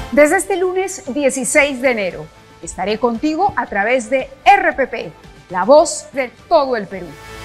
Desde este lunes 16 de enero estaré contigo a través de RPP, la voz de todo el Perú.